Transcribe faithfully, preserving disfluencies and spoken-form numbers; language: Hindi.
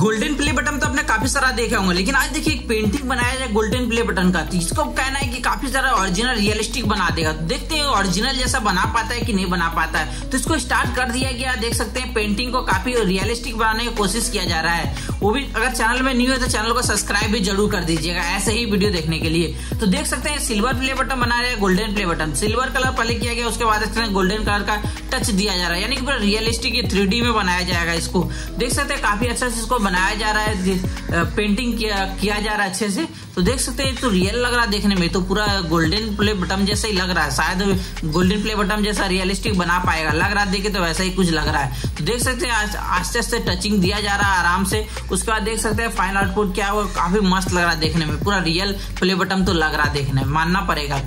गोल्डन प्ले बटन तो आपने काफी सारा देखा होंगे, लेकिन आज देखिए एक पेंटिंग बनाया जाए गोल्डन प्ले बटन का, तो इसको कहना है कि काफी सारा ओरिजिनल रियलिस्टिक बना देगा। तो देखते हैं ओरिजिनल जैसा बना पाता है कि नहीं बना पाता है। तो इसको स्टार्ट कर दिया गया, देख सकते हैं पेंटिंग को काफी रियलिस्टिक बनाने की कोशिश किया जा रहा है। वो भी अगर चैनल में न्यू है तो चैनल को सब्सक्राइब भी जरूर कर दीजिएगा ऐसे ही वीडियो देखने के लिए। तो देख सकते हैं सिल्वर प्ले बटन बना रहे हैं, golden play button, silver colour पहले किया गया, उसके बाद गोल्डन कलर का टच दिया जा रहा है, यानी कि पूरा रियलिस्टिक थ्री डी में बनाया जाएगा। इसको देख सकते हैं काफी अच्छा से इसको बनाया जा रहा है, पेंटिंग किया, किया जा रहा है अच्छे से। तो देख सकते हैं तो रियल लग रहा है देखने में, तो पूरा गोल्डन प्ले बटन जैसा ही लग रहा है, शायद गोल्डन प्ले बटन जैसा रियलिस्टिक बना पाएगा, लग रहा है देखे तो वैसा ही कुछ लग रहा है। तो देख सकते हैं आस्ते आस्ते टचिंग दिया जा रहा है आराम से, उसके बाद देख सकते हैं फाइनल आउटपुट क्या है, वो काफी मस्त लग रहा है देखने में, पूरा रियल प्ले बटन तो लग रहा है देखने में, मानना पड़ेगा।